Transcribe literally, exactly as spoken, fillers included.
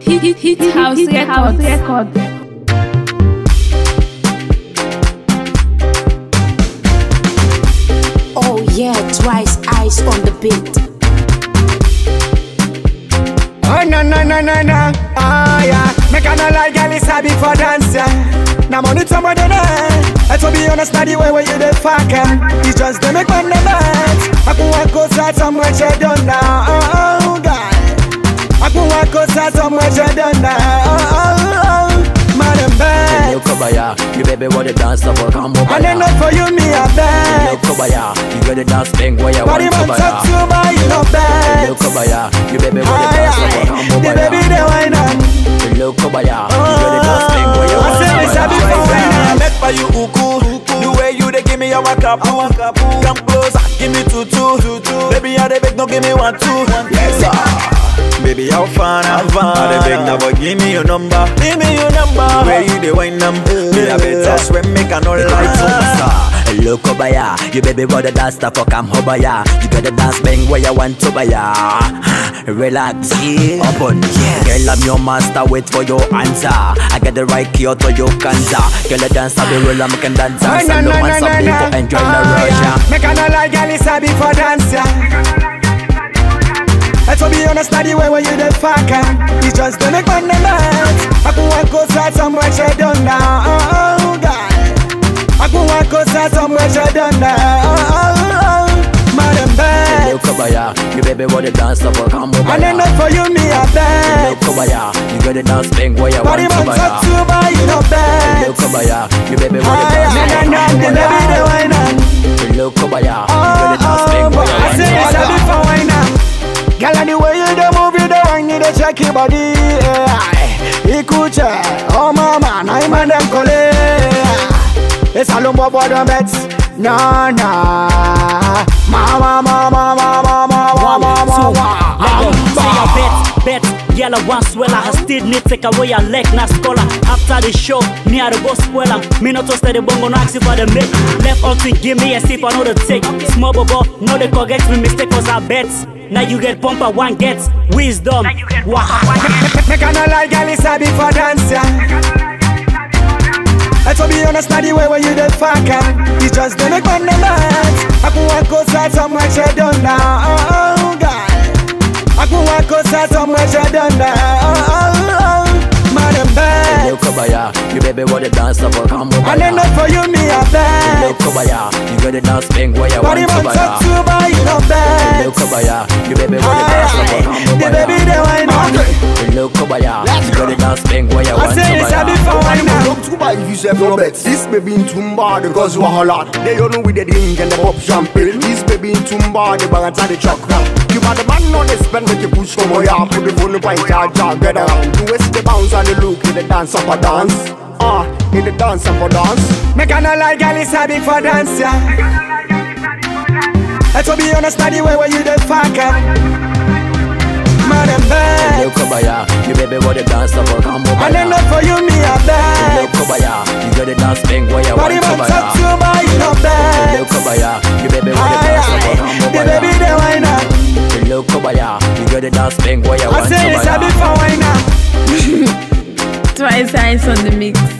Hit, hit, hit, hit house record. record. Oh yeah, twice ice on the beat. Oh no no no no no, ah yeah. Make a no like girl is happy for dance yeah. Now money to more than that. To be honest, not the way where you the fucking. It's just to make money dance. I can walk outside somewhere you done now. Oh God, I can walk outside somewhere you done now. Oh oh oh, madam bad. You cover ya, you baby want to dance up or come over. And then not for you me a bad. You cover ya, you got to dance thing where you want to buy. Body man talk to my you no bad. You cover ya, you baby want to dance up or come over. The baby the wine on. You cover ya, you got to dance thing where you want to buy. I met for you uku, the way you they give me a wakapu. Come closer, give me two two. Baby I the big, no give me one two. Yes sir. Baby how fun, how fun. I the big, never give me your number. Give me your number. The way you the wine them, me a better swim, make a no light to Look over ya, you baby want to dance the fuck I'm over ya. You got to dance bang where you want to buy ya. Relax, yeah. Open, yes. Girl I'm your master, wait for your answer. I got the right key out to your cancer. Girl a dance, I be real, I can dance. And some no want some people enjoy the rush yeah. Make a no like girl is happy for dance yeah. To be honest, not the way where you the fucking. It's just to make money dance. I can walk outside somewhere you done now. Oh God, I can walk outside somewhere you done now. Oh oh oh, madam bad. You cover ya, you baby want to dance up or come over. And then not for you me a bad. You cover ya, you got to dance thing where you want to buy. Body man talk to my you no bad. You cover ya, you baby want to dance up or come over. The baby the wine on. You cover ya, you got to dance thing where you want to buy. I say it's a bit for wine on. Girl, and the way you do move, you do wine, you do check your body. Ikuche, oh mama, na ima dem kole. It's a lumbo for the bets, na na. Mama, mama, mama, mama, mama, mama. Say your bets, bets. Yellow one swell, I still need take away your leg, na scholar. After the show, me I go spoil am. Me no toast the bongo, no ask for the make. Left out to give me a sip, I know the take. Small bobo, no they correct me mistake, cause I bets. Now you get pumper, one gets wisdom. Wow. Make a no like girl is happy for dance yeah. To be honest, not the way where you the fucking. It's just to make money dance. I can walk outside somewhere you done now. Oh God, I can walk outside somewhere you done now. Oh oh oh, madam bad. You cover ya, you baby want to dance up or come over. And then not for you me a bad. You cover ya, you got to dance thing where you want to buy. Body man talk to my you no bad. You cover ya, you baby want to dance up or come over. The baby the wine on. You cover ya, you got to dance thing where you want to buy. I say it's a bit for wine now. Look to buy if you say no bets. This baby in Tumba because you are a lot. They don't know with the drink and the pop champagne. This baby in Tumba the bang and the chocolate. You got the man on the spend make you push from your arm. Put the phone up and charge and get around. You waste the bounce and the look in the dance up a dance. Ah, uh, in the dance up a dance. Make a no like girl is happy for dance yeah. To be honest, not the way where you the fucking. Madam bad. You cover ya, you baby want to dance up or come over. And then not for you me a bad. You cover ya, you got to dance thing where you want to buy. Body man talk to my you no bad. You cover ya, you baby want to dance up or come over. The baby the wine on. You cover ya, you got to dance thing where you want to buy. I say it's a bit for wine on. Twice ice on the mix.